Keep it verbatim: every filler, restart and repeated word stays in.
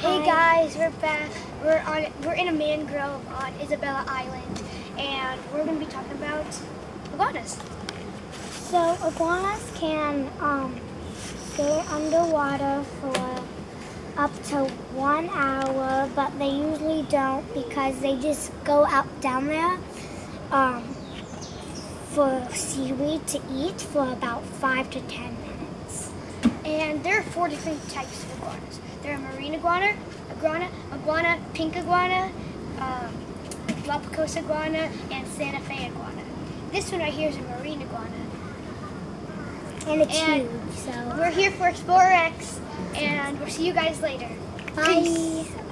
Hey guys, we're back. We're on. We're in a mangrove on Isabella Island, and we're going to be talking about iguanas. So iguanas can um, stay underwater for up to one hour, but they usually don't because they just go out down there um, for seaweed to eat for about five to ten minutes. And there are four different types of iguanas. There are marine iguana, iguana, iguana, pink iguana, um, Galapagos iguana, and Santa Fe iguana. This one right here is a marine iguana. And it's and huge, so. We're here for Explorer X, and we'll see you guys later. Bye. Peace.